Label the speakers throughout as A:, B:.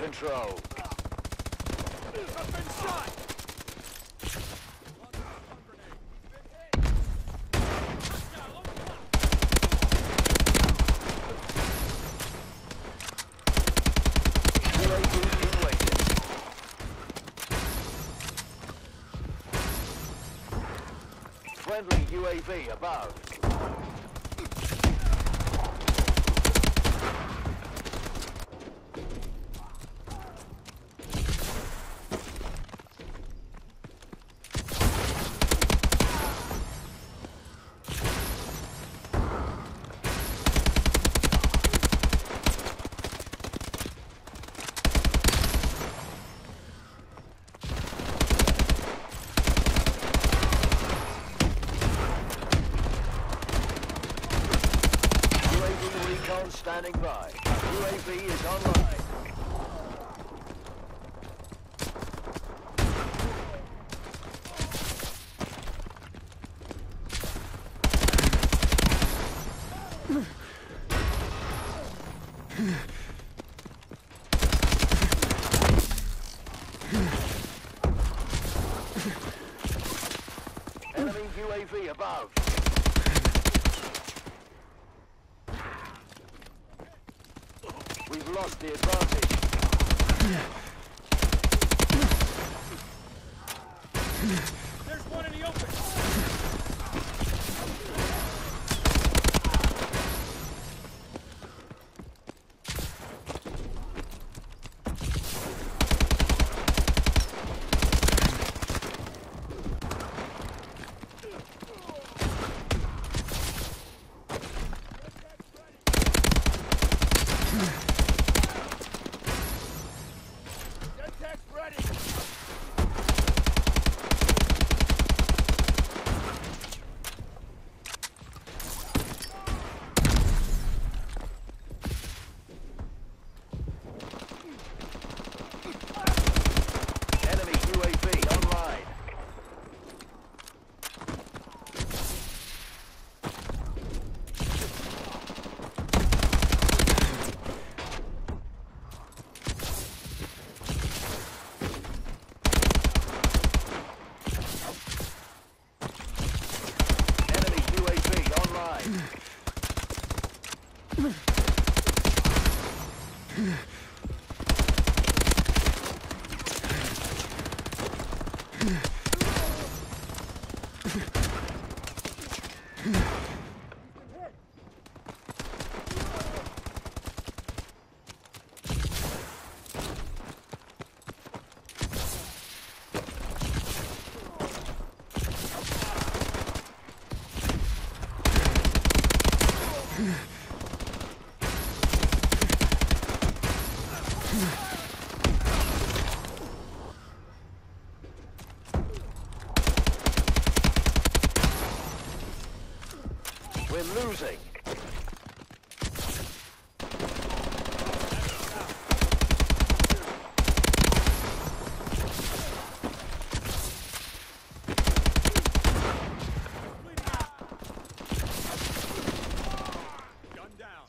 A: control.
B: I've been shot!
A: UAV in waiting. Friendly UAV above. Recon standing by. UAV is online. Enemy UAV above. We've lost the advantage.
B: There's one in the open!
A: Enemy UAV online. Enemy UAV online. We're losing.
B: Gun down.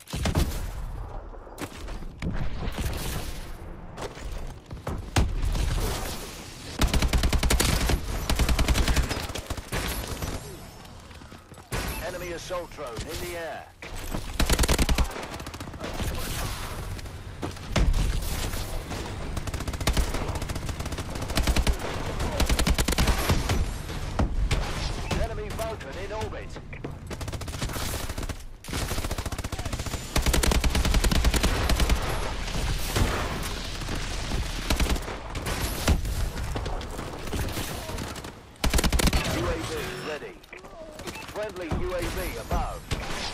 A: Enemy assault drone in the air. Enemy Vulcan in orbit. UAV ready. Friendly UAV above.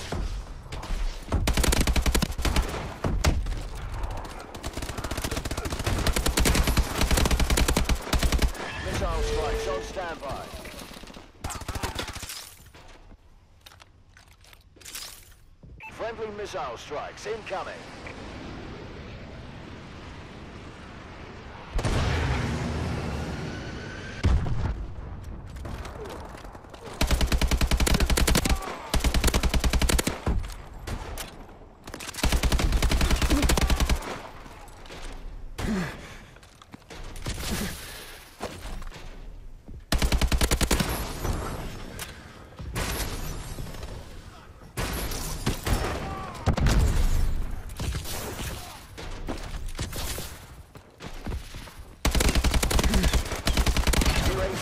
A: Missile strikes on standby. Friendly missile strikes incoming.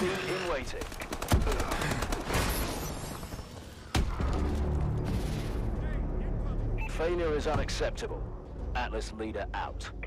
A: in waiting. Failure is unacceptable. Atlas leader out.